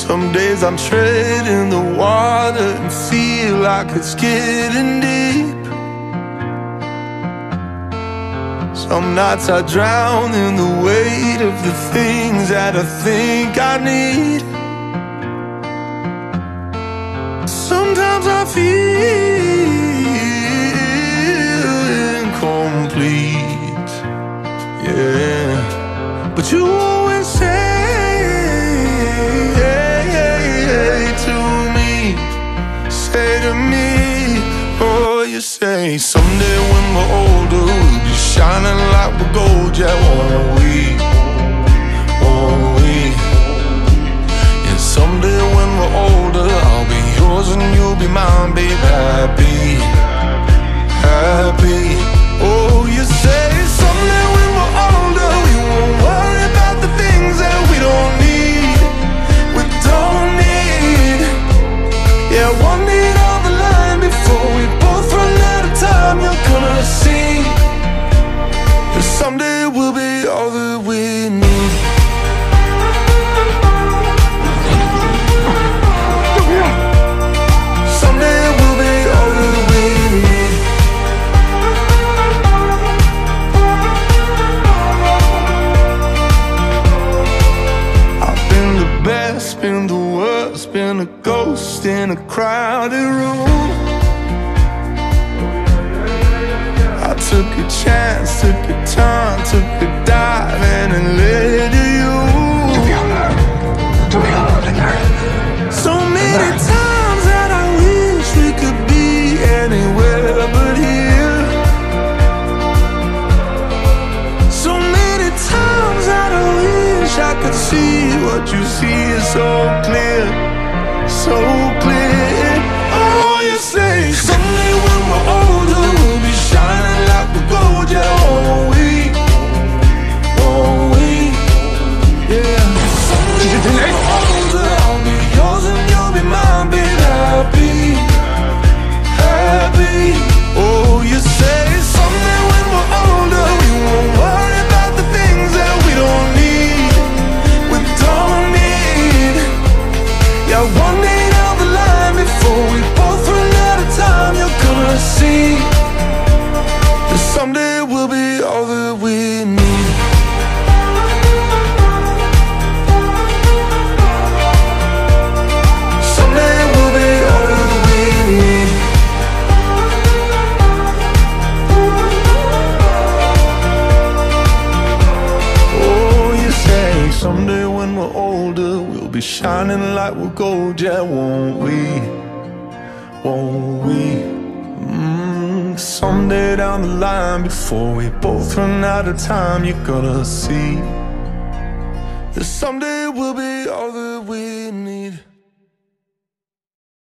Some days I'm treading the water and feel like it's getting deep. Some nights I drown in the weight of the things that I think I need. Sometimes I feel incomplete, yeah. But you always say to me, oh, you say someday when we're older we'll be shining like we're gold, yeah, won't we? Won't we? Yeah, someday when we're older I'll be yours and you'll be mine, babe. Happy, happy. Oh, you say someday when we're older we won't worry about the things that we don't need. We don't need. Yeah, one need on the line before we both run out of time. You're gonna see that someday we'll be all that we need. Someday we'll be all that we need. I've been the best, been the worst, been a ghost in a crowded room. I took a chance, took a turn, took a dive and it led to you. So many times that I wish we could be anywhere but here. So many times that I wish I could see what you see is so clear, so clear. Oh, you say someday when we're older we'll be shining like we're gold, yeah, won't we? Won't we? Yeah. Someday when we're older I'll be yours and you'll be mine, babe. Happy, happy. Oh, you say someday when we're older we won't worry about the things that we don't need. We don't need. Yeah, one day down the line before we both run out of time, you're gonna see that someday we'll be all that we need. Someday we'll be all that we need. Oh, you say someday when we're older we'll be shining like we're gold, yeah, won't we? Won't we? Someday down the line before we both run out of time, you're gonna see that someday we'll be all that we need.